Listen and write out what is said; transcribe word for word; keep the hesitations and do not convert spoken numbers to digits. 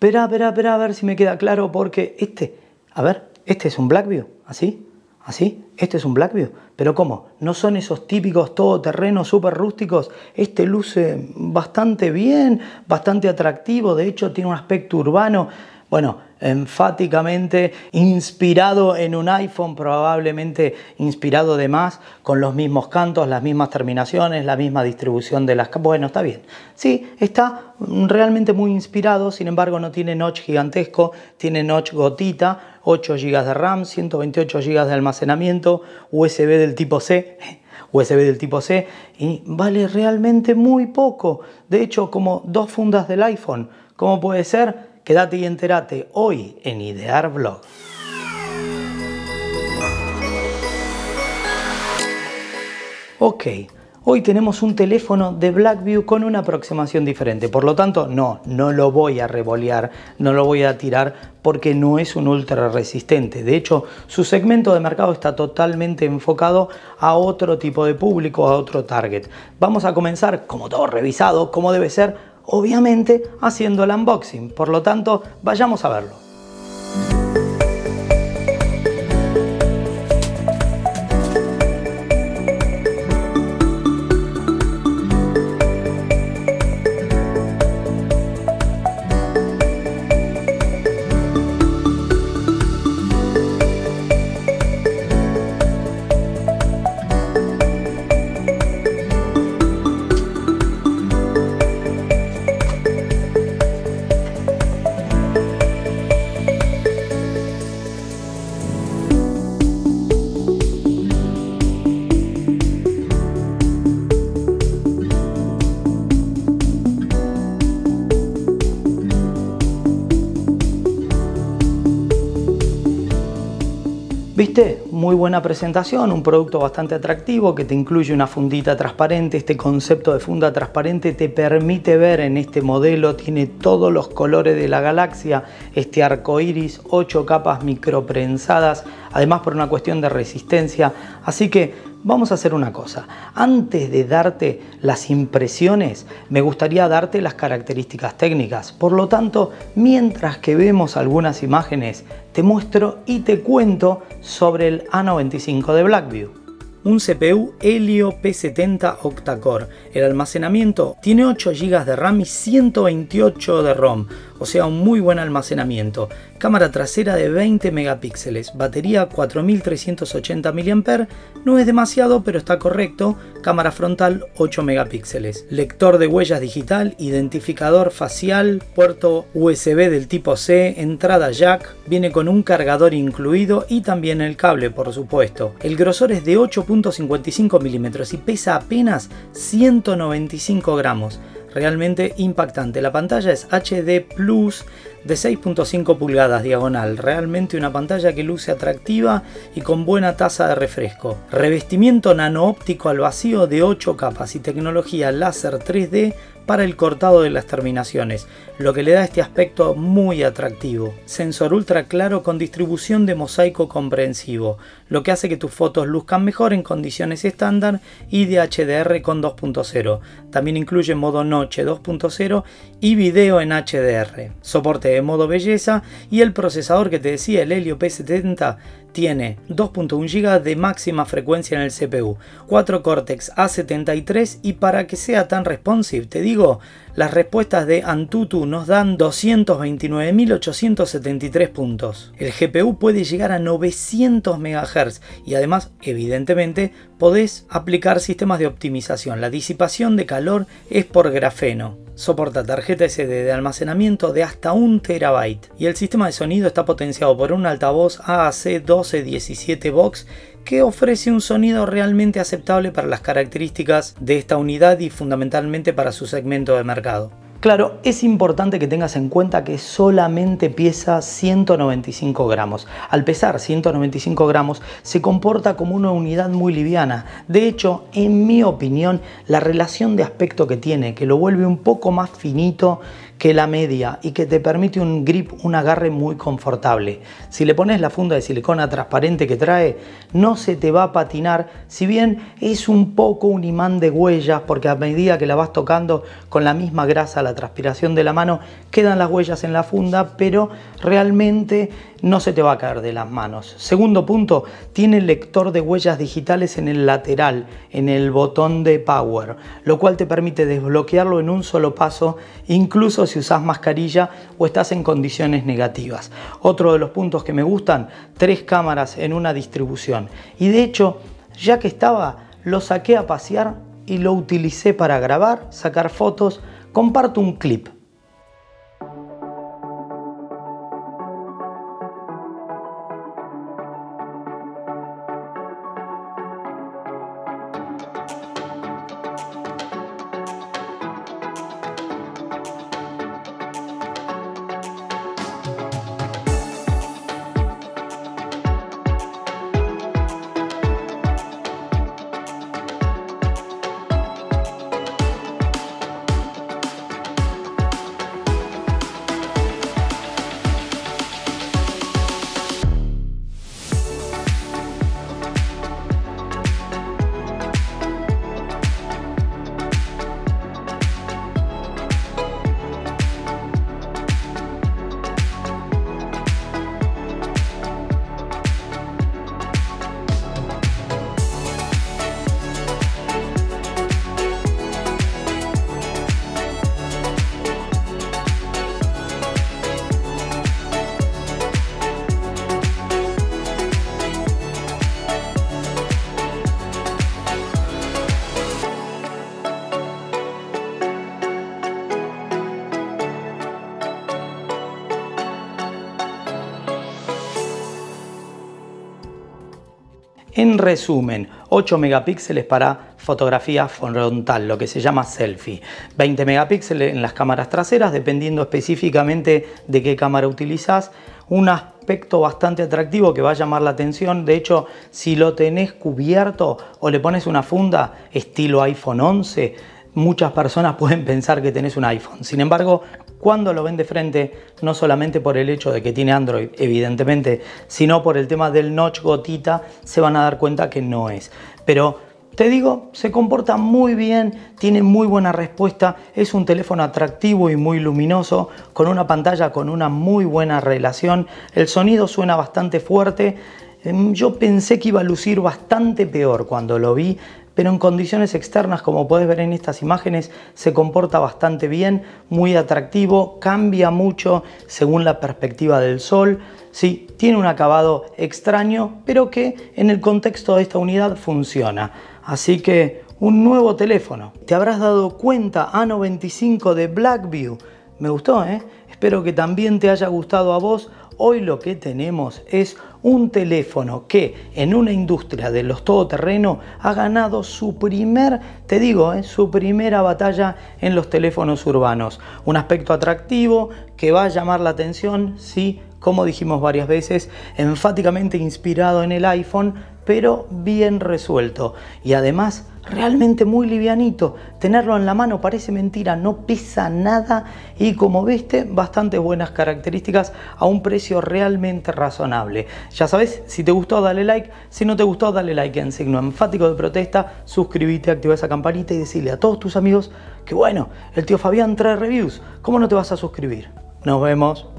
Espera, espera, espera, a ver si me queda claro, porque este, a ver, este es un Blackview, así, así, este es un Blackview. Pero ¿cómo? ¿No son esos típicos todoterrenos súper rústicos? Este luce bastante bien, bastante atractivo, de hecho tiene un aspecto urbano. Bueno, enfáticamente inspirado en un iPhone, probablemente inspirado de más, con los mismos cantos, las mismas terminaciones, la misma distribución de las... Bueno, está bien. Sí, está realmente muy inspirado, sin embargo no tiene notch gigantesco, tiene notch gotita, ocho gigas de RAM, ciento veintiocho gigas de almacenamiento, U S B del tipo C, U S B del tipo C, y vale realmente muy poco. De hecho, como dos fundas del iPhone. ¿Cómo puede ser? Quédate y entérate hoy en Idear Blog. Ok, hoy tenemos un teléfono de Blackview con una aproximación diferente. Por lo tanto, no, no lo voy a revolear, no lo voy a tirar porque no es un ultra resistente. De hecho, su segmento de mercado está totalmente enfocado a otro tipo de público, a otro target. Vamos a comenzar, como todo revisado, como debe ser, obviamente haciendo el unboxing. Por lo tanto, vayamos a verlo. ¿Viste? Muy buena presentación, un producto bastante atractivo que te incluye una fundita transparente. Este concepto de funda transparente te permite ver en este modelo, tiene todos los colores de la galaxia, este arco iris, ocho capas microprensadas, además por una cuestión de resistencia. Así que vamos a hacer una cosa. Antes de darte las impresiones, me gustaría darte las características técnicas. Por lo tanto, mientras que vemos algunas imágenes, te muestro y te cuento sobre el A noventa y cinco de Blackview. Un C P U Helio P setenta octa-core. El almacenamiento tiene ocho gigas de RAM y ciento veintiocho de ROM, o sea, un muy buen almacenamiento. Cámara trasera de veinte megapíxeles, batería cuatro mil trescientos ochenta miliamperios hora, no es demasiado pero está correcto. Cámara frontal ocho megapíxeles, lector de huellas digital, identificador facial, puerto U S B del tipo C, entrada jack, viene con un cargador incluido y también el cable, por supuesto. El grosor es de ocho punto cincuenta y cinco milímetros y pesa apenas ciento noventa y cinco gramos. Realmente impactante. La pantalla es H D Plus de seis punto cinco pulgadas diagonal. Realmente una pantalla que luce atractiva y con buena tasa de refresco. Revestimiento nano óptico al vacío de ocho capas y tecnología láser tres D para el cortado de las terminaciones, lo que le da este aspecto muy atractivo. Sensor ultra claro con distribución de mosaico comprensivo, lo que hace que tus fotos luzcan mejor en condiciones estándar y de H D R con dos punto cero. También incluye modo noche dos punto cero y video en H D R. Soporte de modo belleza y el procesador que te decía, el Helio P setenta, tiene dos punto uno gigas de máxima frecuencia en el C P U, cuatro Cortex A setenta y tres y para que sea tan responsive, te digo, las respuestas de Antutu nos dan doscientos veintinueve mil ochocientos setenta y tres puntos. El G P U puede llegar a novecientos megahercios y además, evidentemente, podés aplicar sistemas de optimización. La disipación de calor es por grafeno. Soporta tarjeta S D de almacenamiento de hasta un terabyte y el sistema de sonido está potenciado por un altavoz A A C doce diecisiete Vox que ofrece un sonido realmente aceptable para las características de esta unidad y fundamentalmente para su segmento de mercado. Claro, es importante que tengas en cuenta que solamente pesa ciento noventa y cinco gramos. Al pesar ciento noventa y cinco gramos se comporta como una unidad muy liviana. De hecho, en mi opinión, la relación de aspecto que tiene, que lo vuelve un poco más finito que la media y que te permite un grip, un agarre muy confortable. Si le pones la funda de silicona transparente que trae, no se te va a patinar, si bien es un poco un imán de huellas, porque a medida que la vas tocando con la misma grasa, la transpiración de la mano, quedan las huellas en la funda, pero realmente no se te va a caer de las manos. Segundo punto, tiene lector de huellas digitales en el lateral, en el botón de power, lo cual te permite desbloquearlo en un solo paso, incluso si usas mascarilla o estás en condiciones negativas. Otro de los puntos que me gustan, tres cámaras en una distribución. Y de hecho, ya que estaba, lo saqué a pasear y lo utilicé para grabar, sacar fotos. Comparto un clip. En resumen, ocho megapíxeles para fotografía frontal, lo que se llama selfie. veinte megapíxeles en las cámaras traseras, dependiendo específicamente de qué cámara utilizas. Un aspecto bastante atractivo que va a llamar la atención. De hecho, si lo tenés cubierto o le pones una funda estilo iPhone once, muchas personas pueden pensar que tenés un iPhone. Sin embargo, cuando lo ven de frente, no solamente por el hecho de que tiene Android, evidentemente, sino por el tema del notch gotita, se van a dar cuenta que no es. Pero te digo, se comporta muy bien, tiene muy buena respuesta, es un teléfono atractivo y muy luminoso, con una pantalla con una muy buena relación. El sonido suena bastante fuerte. Yo pensé que iba a lucir bastante peor cuando lo vi, pero en condiciones externas, como puedes ver en estas imágenes, se comporta bastante bien, muy atractivo, cambia mucho según la perspectiva del sol. Sí, tiene un acabado extraño, pero que en el contexto de esta unidad funciona. Así que un nuevo teléfono. ¿Te habrás dado cuenta? A noventa y cinco de Blackview. Me gustó, ¿eh? Espero que también te haya gustado a vos. Hoy lo que tenemos es un teléfono que en una industria de los todoterreno ha ganado su primer, te digo, eh, su primera batalla en los teléfonos urbanos. Un aspecto atractivo que va a llamar la atención, sí, como dijimos varias veces, enfáticamente inspirado en el iPhone, pero bien resuelto. Y además, realmente muy livianito. Tenerlo en la mano parece mentira, no pesa nada y, como viste, bastante buenas características a un precio realmente razonable. Ya sabes, si te gustó dale like, si no te gustó dale like en signo enfático de protesta, suscríbete, activa esa campanita y decirle a todos tus amigos que bueno, el tío Fabián trae reviews. ¿Cómo no te vas a suscribir? Nos vemos.